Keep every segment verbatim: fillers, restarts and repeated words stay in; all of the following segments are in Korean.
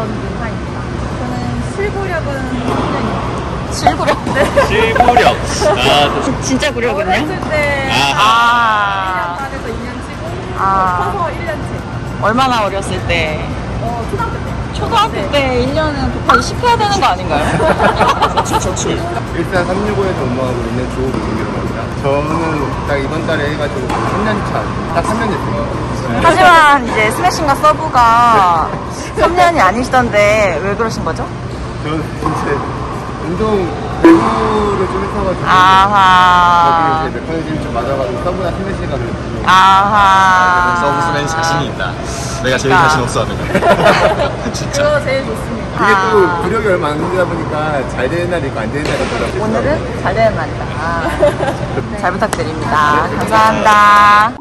저는 윤하입니다. 저는 실구력은 삼 년이요. 실구력? 네. 실구력. 아, 진짜 구력은요? 어렸을 때 아. 일 년 반에서 이 년 치고 아. 커서 일 년 치. 얼마나 어렸을 때? 어, 초등학교 때. 초등학교 네. 때 일 년은 독하기 십 해야 되는 거 아닌가요? 칠칠칠. 일산 삼육오에서 근무하고 있는 조동규라고 합니다. 저는 딱 이번 달에 해가지고 삼 년 차, 딱 삼 년 됐어요. 하지만 이제 스매싱과 서브가 삼 년이 아니시던데 왜 그러신 거죠? 저는 이제 운동 배구를 좀 했어가지고 아하. 거기 이제 메커니즘이 좀 맞아가지고 서브나 스매시가 그랬거든요. 아하. 서브 스맨 자신이 있다. 내가 제일 그러니까. 자신 없어 하는 진짜. 그거 제일 좋습니다. 그게 아. 또 구력이 얼마 안 되다 보니까 잘 되는 날이 있고 안 되는 날이 있더라고요. 오늘은 잘 되는 날이다. 잘 부탁드립니다. 감사합니다.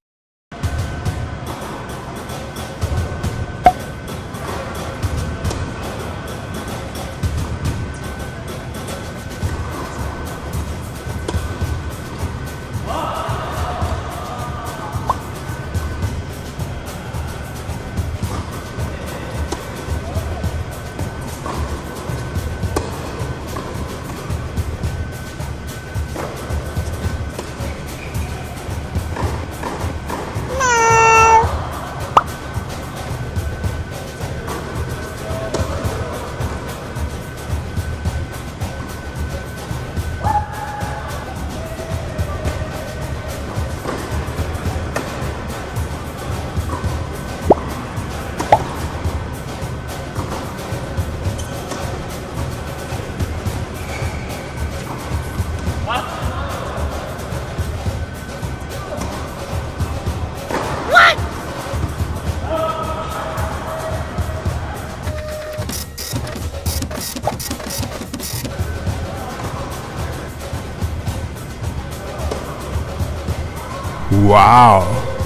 Wow.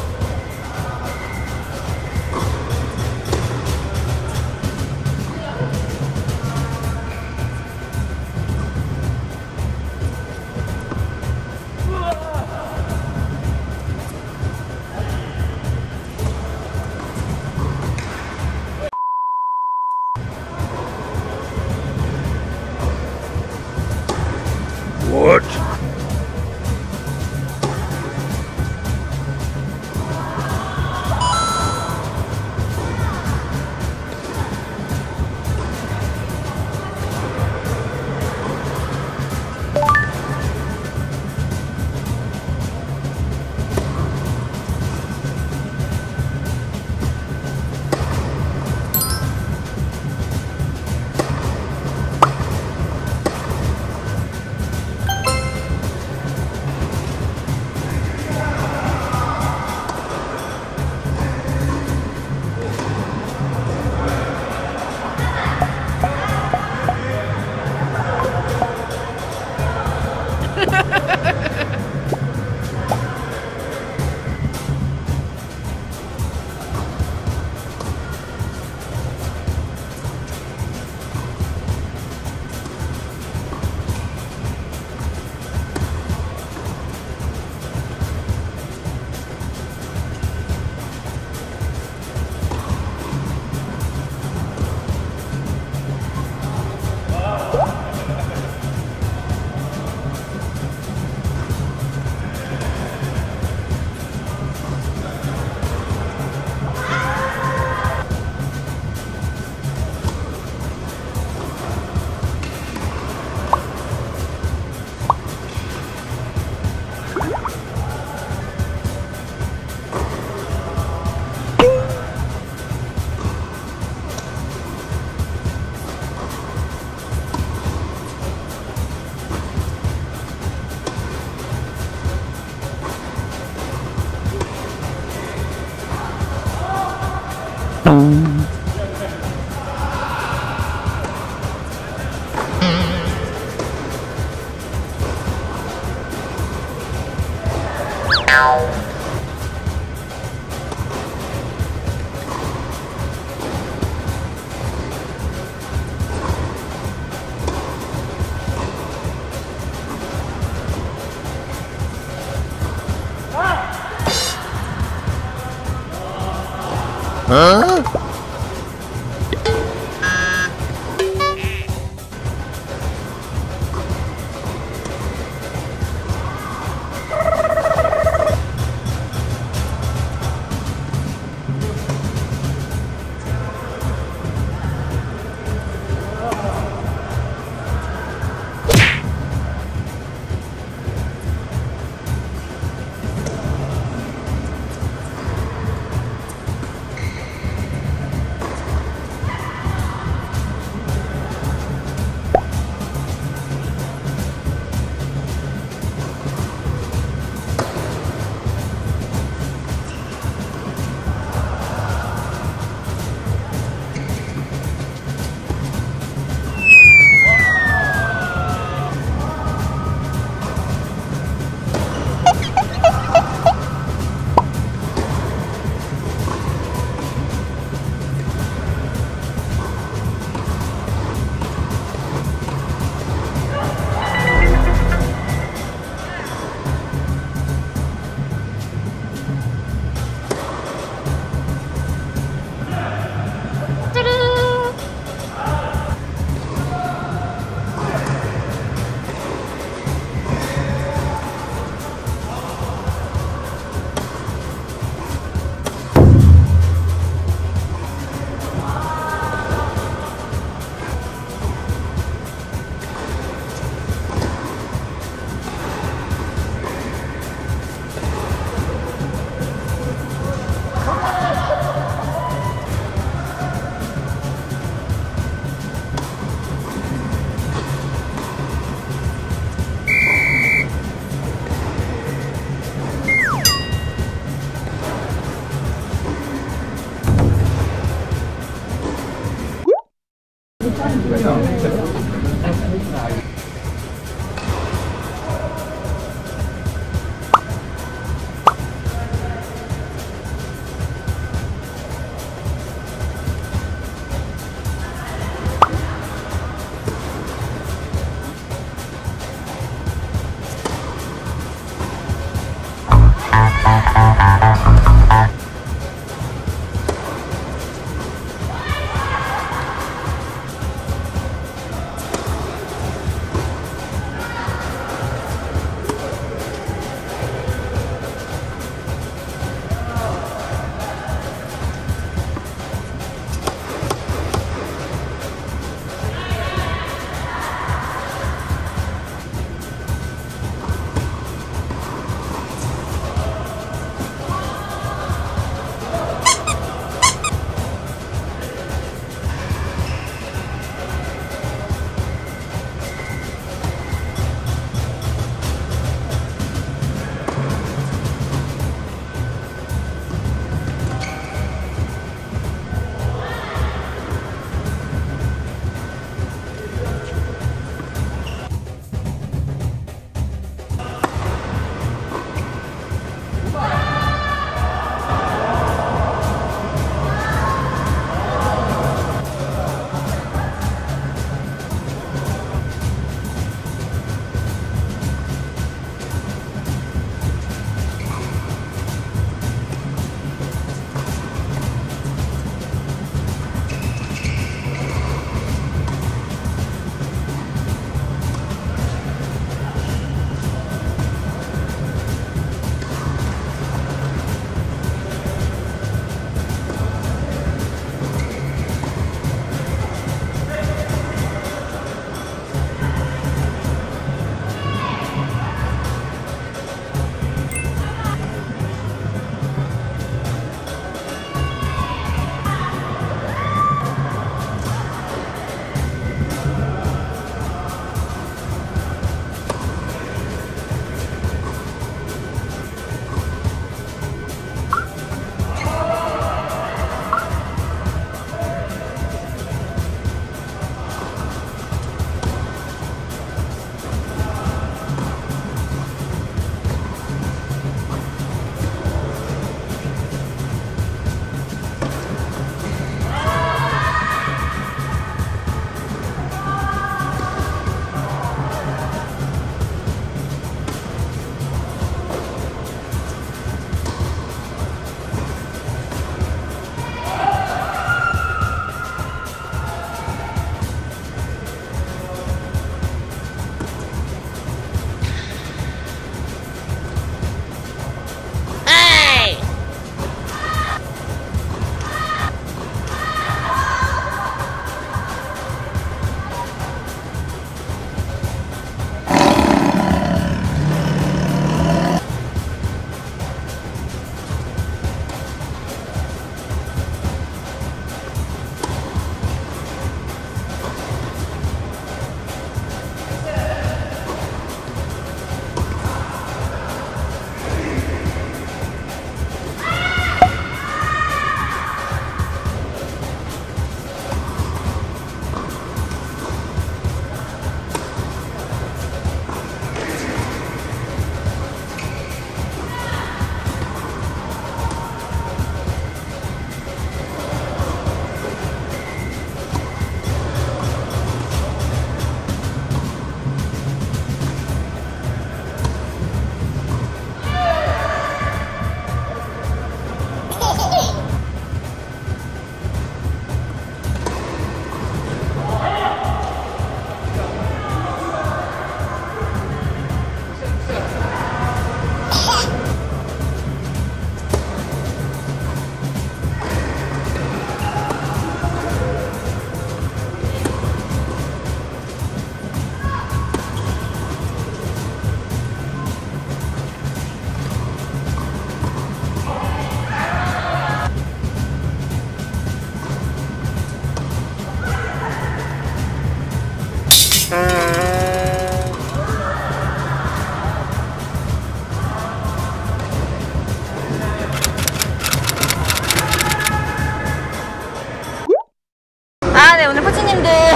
What? Huh?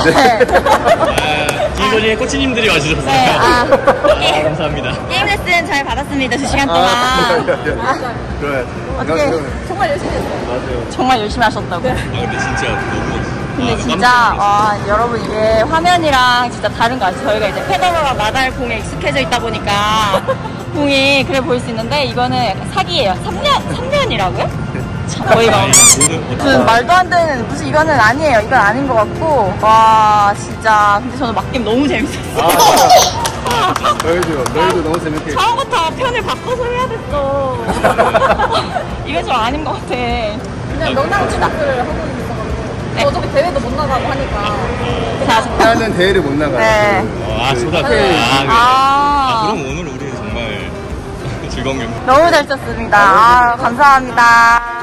네. 아, 길거리에 코치님들이 와주셨어요. 네, 아. 아, 감사합니다. 게임 레슨 잘 받았습니다. 두 시간 동안. 아, 아, 그래. 어떻게 정말 열심히 했어요. 맞아요. 정말 열심히 하셨다고. 아, 근데 진짜 너무. 근데 아, 진짜 깜짝 놀랐어요. 와, 여러분 이게 화면이랑 진짜 다른 거 같아요. 저희가 이제 페더러랑 나달 공에 익숙해져 있다 보니까 공이 그래 보일 수 있는데 이거는 약간 사기예요. 삼 년 삼 년이라고요? 참 어이가 없네. 오늘 무슨 말도 안 되는 무슨 이거는 아니에요. 이건 아닌 것 같고 와 진짜 근데 저는 막게임 너무 재밌었어요. 아, 너희도, 너희도 너무 재밌게. 처음부터 편을 바꿔서 해야 됐어. 이건 좀 아닌 것 같아. 그냥 명랑 축구를 하고 있어가지고. 네. 어차피 대회도 못 나가고 하니까. 자, 나는 대회를 못 나가요. 네. 아, 초등학교. 아, 네. 그래. 아. 아, 그럼 오늘 우리 정말 즐거운 경기. 너무 잘 쳤습니다. 아, 감사합니다.